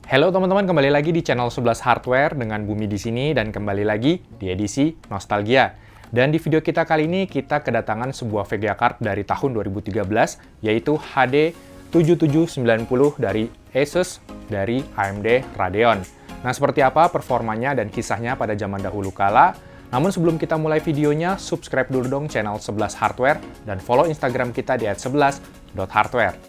Halo teman-teman, kembali lagi di channel 11 Hardware dengan Bumi di sini dan kembali lagi di edisi Nostalgia. Dan di video kita kali ini kita kedatangan sebuah VGA card dari tahun 2013 yaitu HD 7790 dari Asus dari AMD Radeon. Nah, seperti apa performanya dan kisahnya pada zaman dahulu kala? Namun sebelum kita mulai videonya, subscribe dulu dong channel 11 Hardware dan follow Instagram kita di @11.hardware.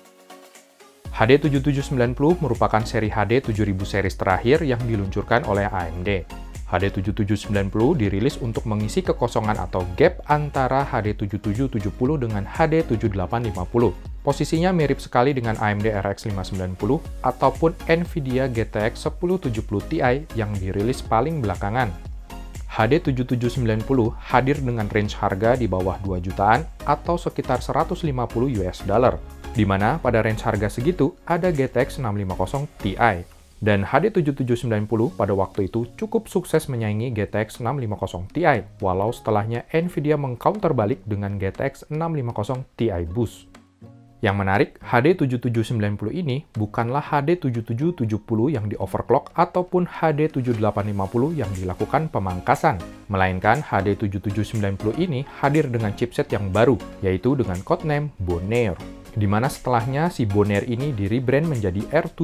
HD 7790 merupakan seri HD 7000 series terakhir yang diluncurkan oleh AMD. HD 7790 dirilis untuk mengisi kekosongan atau gap antara HD 7770 dengan HD 7850. Posisinya mirip sekali dengan AMD RX 590 ataupun Nvidia GTX 1070 Ti yang dirilis paling belakangan. HD 7790 hadir dengan range harga di bawah 2 jutaan atau sekitar 150 US dollar. Di mana pada range harga segitu ada GTX 650 Ti. Dan HD 7790 pada waktu itu cukup sukses menyaingi GTX 650 Ti, walau setelahnya Nvidia mengcounter balik dengan GTX 650 Ti Boost. Yang menarik, HD 7790 ini bukanlah HD 7770 yang di-overclock ataupun HD 7850 yang dilakukan pemangkasan, melainkan HD 7790 ini hadir dengan chipset yang baru, yaitu dengan codename Bonnaire, di mana setelahnya si Bonnaire ini di-rebrand menjadi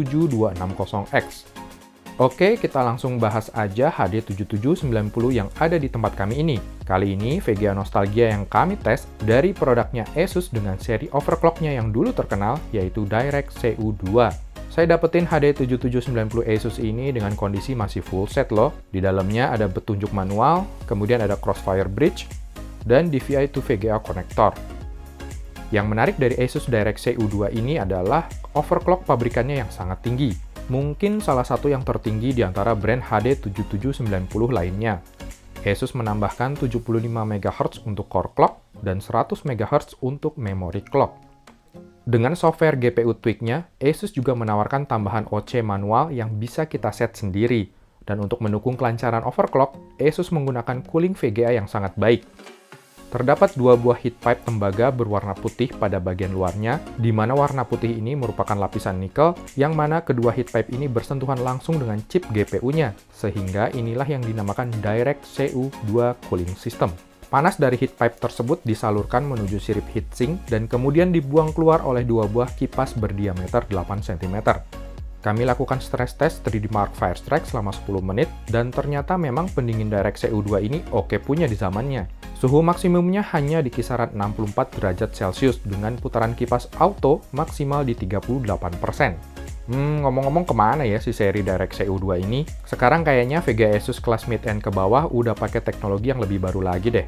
R7260X. Oke, kita langsung bahas aja HD 7790 yang ada di tempat kami ini. Kali ini VGA Nostalgia yang kami tes dari produknya Asus dengan seri overclocknya yang dulu terkenal, yaitu DirectCU 2. Saya dapetin HD 7790 Asus ini dengan kondisi masih full set loh. Di dalamnya ada petunjuk manual, kemudian ada Crossfire Bridge, dan DVI to VGA connector. Yang menarik dari Asus DirectCU 2 ini adalah overclock pabrikannya yang sangat tinggi. Mungkin salah satu yang tertinggi di antara brand HD 7790 lainnya. Asus menambahkan 75 MHz untuk core clock dan 100 MHz untuk memory clock. Dengan software GPU Tweak-nya, Asus juga menawarkan tambahan OC manual yang bisa kita set sendiri. Dan untuk mendukung kelancaran overclock, Asus menggunakan cooling VGA yang sangat baik. Terdapat dua buah heat pipe tembaga berwarna putih pada bagian luarnya, di mana warna putih ini merupakan lapisan nikel, yang mana kedua heat pipe ini bersentuhan langsung dengan chip GPU-nya, sehingga inilah yang dinamakan DirectCU 2 Cooling System. Panas dari heat pipe tersebut disalurkan menuju sirip heatsink dan kemudian dibuang keluar oleh dua buah kipas berdiameter 8 cm. Kami lakukan stress test 3D Mark Firestrike selama 10 menit, dan ternyata memang pendingin DirectCU 2 ini oke punya di zamannya. Suhu maksimumnya hanya di kisaran 64 derajat Celcius dengan putaran kipas auto maksimal di 38%. Ngomong-ngomong kemana ya si seri DirectCU 2 ini? Sekarang kayaknya VGA Asus kelas mid-end ke bawah udah pakai teknologi yang lebih baru lagi deh.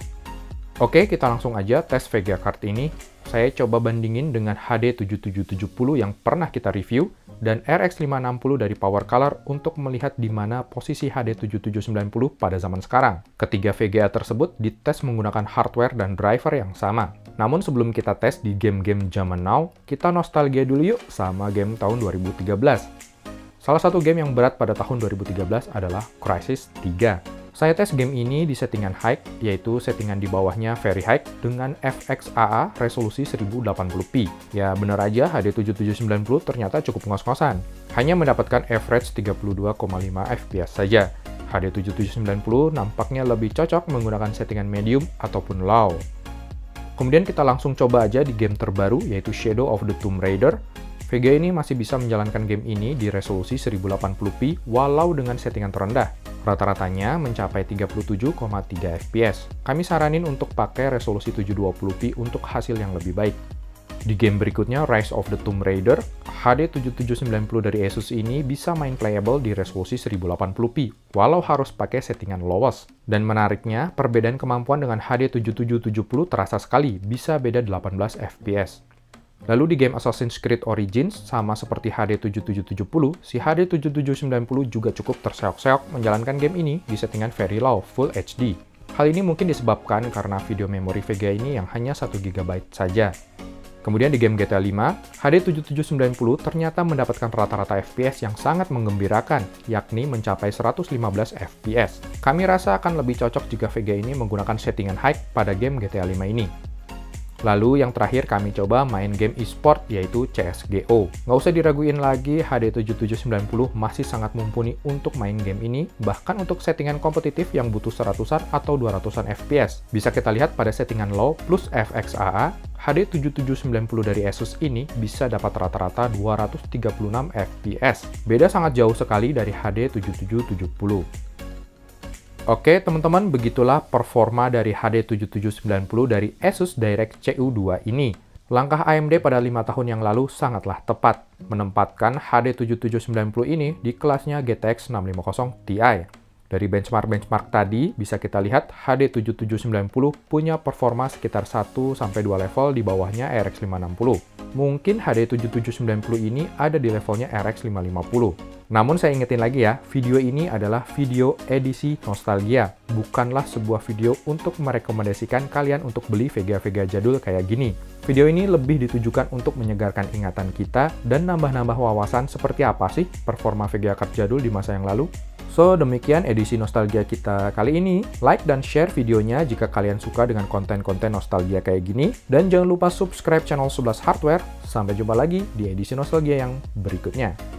Oke, kita langsung aja tes VGA card ini. Saya coba bandingin dengan HD 7770 yang pernah kita review dan RX 560 dari Power Color untuk melihat di mana posisi HD 7790 pada zaman sekarang. Ketiga VGA tersebut dites menggunakan hardware dan driver yang sama. Namun sebelum kita tes di game-game zaman now, kita nostalgia dulu yuk sama game tahun 2013. Salah satu game yang berat pada tahun 2013 adalah Crysis 3. Saya tes game ini di settingan high, yaitu settingan di bawahnya very high dengan FXAA resolusi 1080p. Ya bener aja HD 7790 ternyata cukup ngos-ngosan. Hanya mendapatkan average 32,5 fps saja. HD 7790 nampaknya lebih cocok menggunakan settingan medium ataupun low. Kemudian kita langsung coba aja di game terbaru, yaitu Shadow of the Tomb Raider. VGA ini masih bisa menjalankan game ini di resolusi 1080p walau dengan settingan terendah. Rata-ratanya mencapai 37,3 fps. Kami saranin untuk pakai resolusi 720p untuk hasil yang lebih baik. Di game berikutnya, Rise of the Tomb Raider, HD 7790 dari Asus ini bisa main playable di resolusi 1080p, walau harus pakai settingan lowest. Dan menariknya, perbedaan kemampuan dengan HD 7770 terasa sekali, bisa beda 18 fps. Lalu di game Assassin's Creed Origins, sama seperti HD 7770, si HD 7790 juga cukup terseok-seok menjalankan game ini di settingan very low, Full HD. Hal ini mungkin disebabkan karena video memori VGA ini yang hanya 1 GB saja. Kemudian di game GTA 5, HD 7790 ternyata mendapatkan rata-rata FPS yang sangat menggembirakan, yakni mencapai 115 FPS. Kami rasa akan lebih cocok jika VGA ini menggunakan settingan high pada game GTA 5 ini. Lalu yang terakhir kami coba main game e-sport yaitu CSGO. Nggak usah diraguin lagi, HD7790 masih sangat mumpuni untuk main game ini, bahkan untuk settingan kompetitif yang butuh 100-an atau 200-an FPS. Bisa kita lihat pada settingan low plus FXAA, HD7790 dari Asus ini bisa dapat rata-rata 236 FPS. Beda sangat jauh sekali dari HD7770. Oke teman-teman, begitulah performa dari HD7790 dari Asus DirectCU 2 ini. Langkah AMD pada 5 tahun yang lalu sangatlah tepat, menempatkan HD7790 ini di kelasnya GTX 650 Ti. Dari benchmark-benchmark tadi, bisa kita lihat HD7790 punya performa sekitar 1-2 level di bawahnya RX 560. Mungkin HD7790 ini ada di levelnya RX 550. Namun saya ingetin lagi ya, video ini adalah video edisi nostalgia, bukanlah sebuah video untuk merekomendasikan kalian untuk beli Vega-Vega jadul kayak gini. Video ini lebih ditujukan untuk menyegarkan ingatan kita dan nambah-nambah wawasan seperti apa sih performa Vega card jadul di masa yang lalu. So, demikian edisi nostalgia kita kali ini. Like dan share videonya jika kalian suka dengan konten-konten nostalgia kayak gini. Dan jangan lupa subscribe channel 11 Hardware. Sampai jumpa lagi di edisi nostalgia yang berikutnya.